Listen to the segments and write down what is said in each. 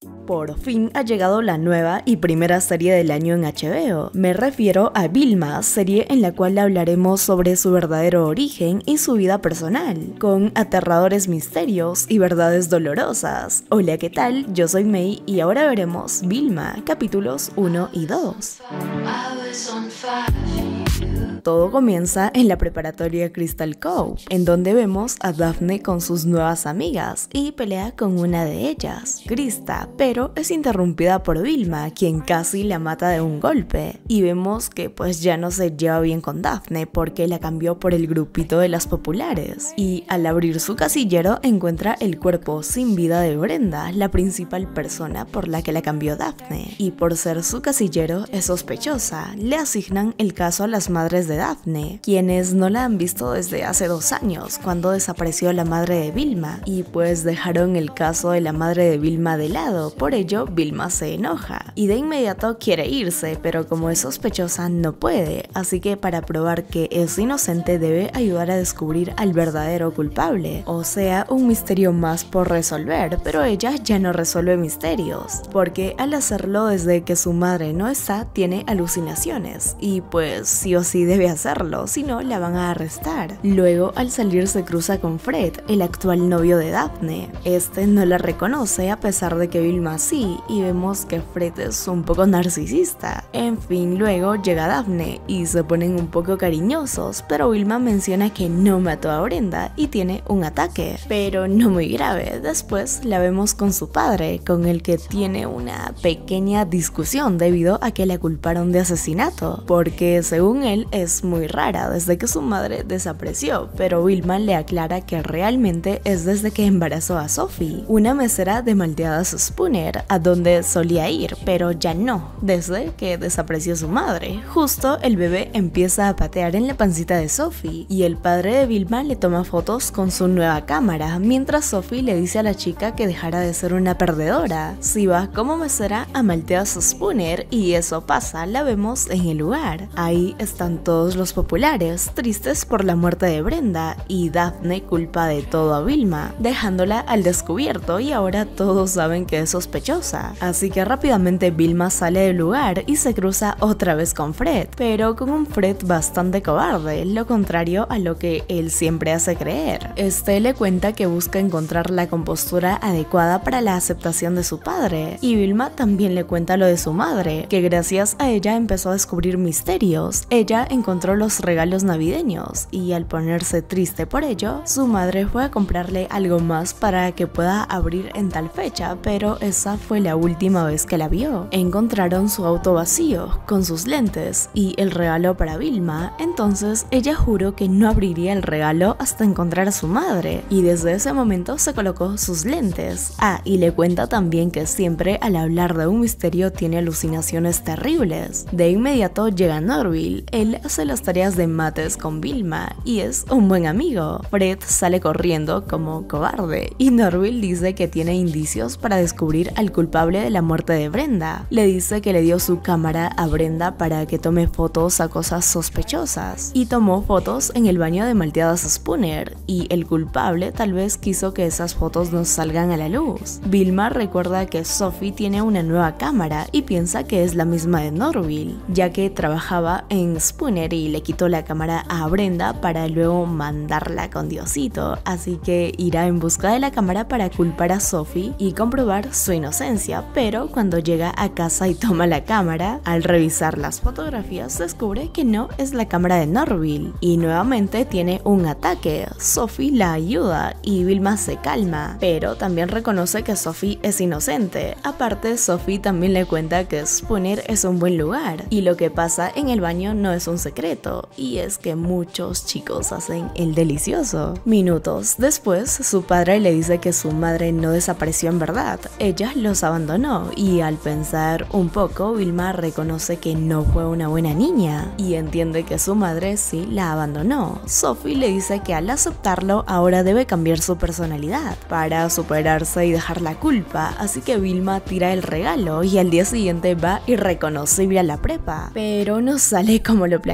Por fin ha llegado la nueva y primera serie del año en HBO. Me refiero a Vilma, serie en la cual hablaremos sobre su verdadero origen y su vida personal, con aterradores misterios y verdades dolorosas. Hola, ¿qué tal? Yo soy May y ahora veremos Vilma, capítulos 1 y 2. Todo comienza en la preparatoria Crystal Cove, en donde vemos a Daphne con sus nuevas amigas y pelea con una de ellas, Krista, pero es interrumpida por Vilma, quien casi la mata de un golpe. Y vemos que pues ya no se lleva bien con Daphne porque la cambió por el grupito de las populares. Y al abrir su casillero encuentra el cuerpo sin vida de Brenda, la principal persona por la que la cambió Daphne. Y por ser su casillero es sospechosa, le asignan el caso a las madres de Daphne, quienes no la han visto desde hace 2 años, cuando desapareció la madre de Vilma, y pues dejaron el caso de la madre de Vilma de lado. Por ello, Vilma se enoja y de inmediato quiere irse, pero como es sospechosa no puede, así que para probar que es inocente debe ayudar a descubrir al verdadero culpable, o sea, un misterio más por resolver, pero ella ya no resuelve misterios, porque al hacerlo desde que su madre no está, tiene alucinaciones, y pues sí o sí debe hacerlo, si no la van a arrestar. Luego, al salir se cruza con Fred, el actual novio de Daphne. Este no la reconoce a pesar de que Vilma sí, y vemos que Fred es un poco narcisista. En fin, luego llega Daphne y se ponen un poco cariñosos, pero Vilma menciona que no mató a Brenda y tiene un ataque, pero no muy grave. Después la vemos con su padre, con el que tiene una pequeña discusión debido a que la culparon de asesinato, porque según él es muy rara desde que su madre desapareció, pero Vilma le aclara que realmente es desde que embarazó a Sophie, una mesera de Malteadas Spooner, a donde solía ir, pero ya no, desde que desapareció su madre. Justo el bebé empieza a patear en la pancita de Sophie, y el padre de Vilma le toma fotos con su nueva cámara, mientras Sophie le dice a la chica que dejara de ser una perdedora, si va como mesera a Malteadas Spooner, y eso pasa, la vemos en el lugar. Ahí están todos los populares, tristes por la muerte de Brenda, y Daphne culpa de todo a Vilma, dejándola al descubierto, y ahora todos saben que es sospechosa. Así que rápidamente Vilma sale del lugar y se cruza otra vez con Fred, pero con un Fred bastante cobarde, lo contrario a lo que él siempre hace creer. Este le cuenta que busca encontrar la compostura adecuada para la aceptación de su padre, y Vilma también le cuenta lo de su madre, que gracias a ella empezó a descubrir misterios. Ella encontró los regalos navideños y al ponerse triste por ello, su madre fue a comprarle algo más para que pueda abrir en tal fecha, pero esa fue la última vez que la vio. Encontraron su auto vacío, con sus lentes y el regalo para Vilma, entonces ella juró que no abriría el regalo hasta encontrar a su madre, y desde ese momento se colocó sus lentes. Y le cuenta también que siempre al hablar de un misterio tiene alucinaciones terribles. De inmediato llega Norville, él hace las tareas de mates con Vilma y es un buen amigo. Fred sale corriendo como cobarde y Norville dice que tiene indicios para descubrir al culpable de la muerte de Brenda. Le dice que le dio su cámara a Brenda para que tome fotos a cosas sospechosas, y tomó fotos en el baño de Malteadas Spooner, y el culpable tal vez quiso que esas fotos no salgan a la luz. Vilma recuerda que Sophie tiene una nueva cámara y piensa que es la misma de Norville, ya que trabajaba en Spooner y le quitó la cámara a Brenda para luego mandarla con Diosito, así que irá en busca de la cámara para culpar a Sophie y comprobar su inocencia, pero cuando llega a casa y toma la cámara, al revisar las fotografías descubre que no es la cámara de Norville y nuevamente tiene un ataque. Sophie la ayuda y Vilma se calma, pero también reconoce que Sophie es inocente. Aparte, Sophie también le cuenta que Spooner es un buen lugar y lo que pasa en el baño no es un secreto, y es que muchos chicos hacen el delicioso. Minutos después, su padre le dice que su madre no desapareció en verdad, ella los abandonó, y al pensar un poco, Vilma reconoce que no fue una buena niña y entiende que su madre sí la abandonó. Sophie le dice que al aceptarlo ahora debe cambiar su personalidad para superarse y dejar la culpa, así que Vilma tira el regalo y al día siguiente va irreconocible a la prepa, pero no sale como lo planeó.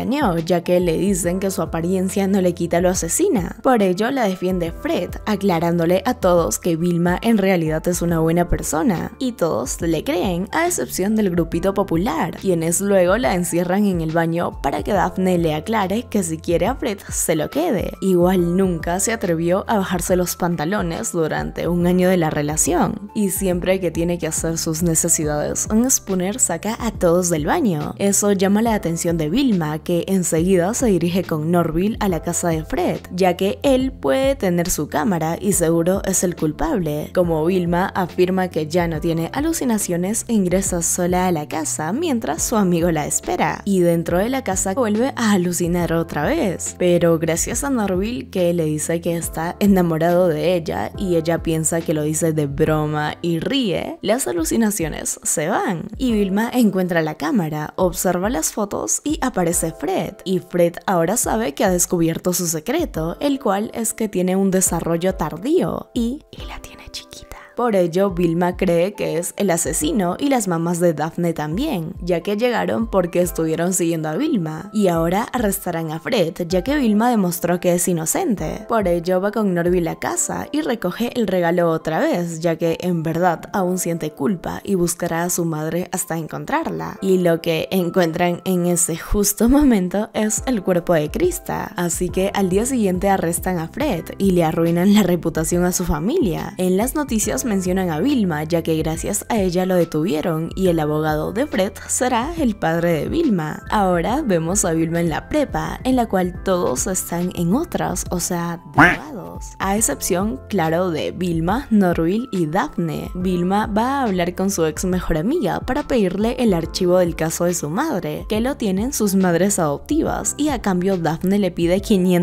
engañó, ya que le dicen que su apariencia no le quita lo asesina. Por ello la defiende Fred, aclarándole a todos que Vilma en realidad es una buena persona, y todos le creen, a excepción del grupito popular, quienes luego la encierran en el baño para que Daphne le aclare que si quiere a Fred se lo quede. Igual nunca se atrevió a bajarse los pantalones durante un año de la relación, y siempre que tiene que hacer sus necesidades, un Spooner saca a todos del baño. Eso llama la atención de Vilma, que enseguida se dirige con Norville a la casa de Fred, ya que él puede tener su cámara y seguro es el culpable. Como Vilma afirma que ya no tiene alucinaciones, ingresa sola a la casa mientras su amigo la espera, y dentro de la casa vuelve a alucinar otra vez, pero gracias a Norville, que le dice que está enamorado de ella y ella piensa que lo dice de broma y ríe, las alucinaciones se van y Vilma encuentra la cámara, observa las fotos y aparece Fred, y Fred ahora sabe que ha descubierto su secreto, el cual es que tiene un desarrollo tardío y la tiene chiquita. Por ello, Vilma cree que es el asesino y las mamás de Daphne también, ya que llegaron porque estuvieron siguiendo a Vilma, y ahora arrestarán a Fred, ya que Vilma demostró que es inocente. Por ello va con Norville a casa y recoge el regalo otra vez, ya que en verdad aún siente culpa y buscará a su madre hasta encontrarla. Y lo que encuentran en ese justo momento es el cuerpo de Krista, así que al día siguiente arrestan a Fred y le arruinan la reputación a su familia. En las noticias mencionan a Vilma, ya que gracias a ella lo detuvieron, y el abogado de Fred será el padre de Vilma. Ahora vemos a Vilma en la prepa, en la cual todos están en otras, o sea, drogados. A excepción, claro, de Vilma, Norville y Daphne. Vilma va a hablar con su ex mejor amiga para pedirle el archivo del caso de su madre, que lo tienen sus madres adoptivas, y a cambio Daphne le pide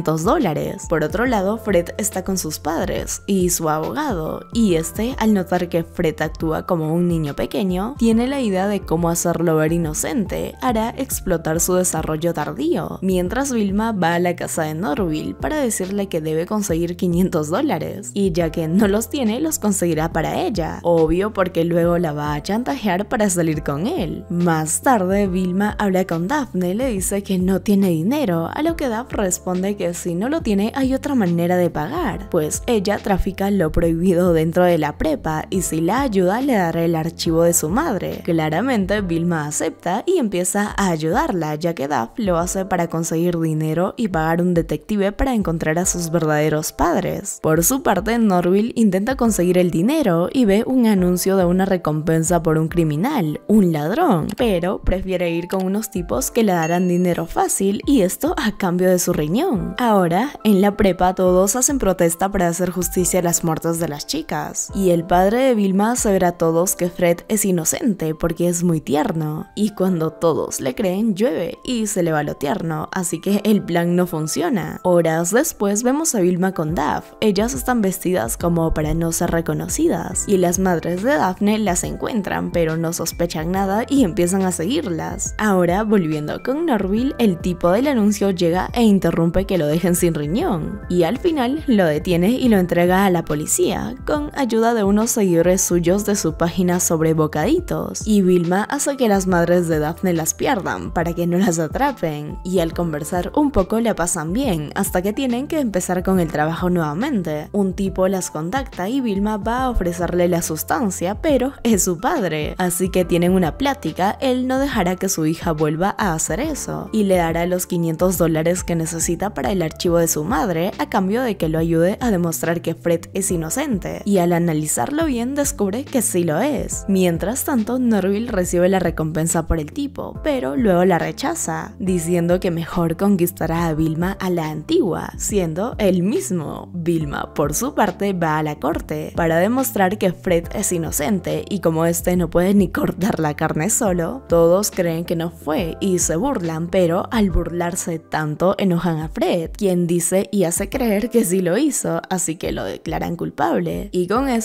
$500. Por otro lado, Fred está con sus padres y su abogado, y al notar que Fred actúa como un niño pequeño, tiene la idea de cómo hacerlo ver inocente, hará explotar su desarrollo tardío, mientras Vilma va a la casa de Norville para decirle que debe conseguir $500, y ya que no los tiene, los conseguirá para ella, obvio porque luego la va a chantajear para salir con él. Más tarde, Vilma habla con Daphne, le dice que no tiene dinero, a lo que Daphne responde que si no lo tiene hay otra manera de pagar, pues ella trafica lo prohibido dentro de la prepa y si la ayuda le dará el archivo de su madre. Claramente Vilma acepta y empieza a ayudarla, ya que Daphne lo hace para conseguir dinero y pagar un detective para encontrar a sus verdaderos padres. Por su parte, Norville intenta conseguir el dinero y ve un anuncio de una recompensa por un criminal, un ladrón, pero prefiere ir con unos tipos que le darán dinero fácil y esto a cambio de su riñón. Ahora, en la prepa todos hacen protesta para hacer justicia a las muertes de las chicas, y el padre de Vilma asevera a todos que Fred es inocente porque es muy tierno, y cuando todos le creen llueve y se le va lo tierno, así que el plan no funciona. Horas después vemos a Vilma con Daphne, ellas están vestidas como para no ser reconocidas, y las madres de Daphne las encuentran pero no sospechan nada y empiezan a seguirlas. Ahora, volviendo con Norville, el tipo del anuncio llega e interrumpe que lo dejen sin riñón, y al final lo detiene y lo entrega a la policía, con ayuda de unos seguidores suyos de su página sobre bocaditos, y Vilma hace que las madres de Daphne las pierdan para que no las atrapen, y al conversar un poco la pasan bien, hasta que tienen que empezar con el trabajo nuevamente. Un tipo las contacta y Vilma va a ofrecerle la sustancia, pero es su padre, así que tienen una plática, él no dejará que su hija vuelva a hacer eso, y le dará los $500 que necesita para el archivo de su madre, a cambio de que lo ayude a demostrar que Fred es inocente, y al analizarlo bien descubre que sí lo es. Mientras tanto, Norville recibe la recompensa por el tipo, pero luego la rechaza, diciendo que mejor conquistará a Vilma a la antigua, siendo él mismo. Vilma, por su parte, va a la corte para demostrar que Fred es inocente, y como este no puede ni cortar la carne solo, todos creen que no fue y se burlan, pero al burlarse tanto enojan a Fred, quien dice y hace creer que sí lo hizo, así que lo declaran culpable, y con eso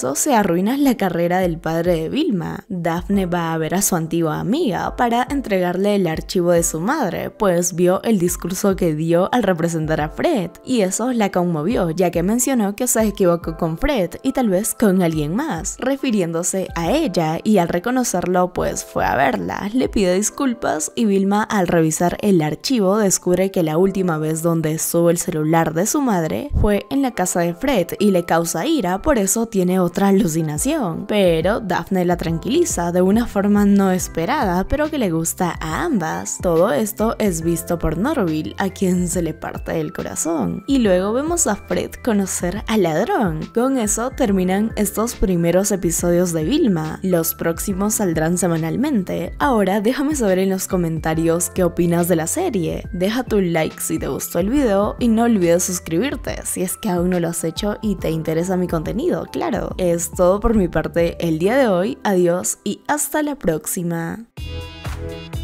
eso se arruina la carrera del padre de Vilma. Daphne va a ver a su antigua amiga para entregarle el archivo de su madre, pues vio el discurso que dio al representar a Fred, y eso la conmovió, ya que mencionó que se equivocó con Fred y tal vez con alguien más, refiriéndose a ella, y al reconocerlo pues fue a verla, le pide disculpas y Vilma al revisar el archivo descubre que la última vez donde estuvo el celular de su madre fue en la casa de Fred y le causa ira, por eso tiene otra alucinación. Pero Daphne la tranquiliza de una forma no esperada, pero que le gusta a ambas. Todo esto es visto por Norville, a quien se le parte el corazón. Y luego vemos a Fred conocer al ladrón. Con eso terminan estos primeros episodios de Vilma. Los próximos saldrán semanalmente. Ahora déjame saber en los comentarios qué opinas de la serie. Deja tu like si te gustó el video y no olvides suscribirte si es que aún no lo has hecho y te interesa mi contenido, claro. Es todo por mi parte el día de hoy. Adiós y hasta la próxima.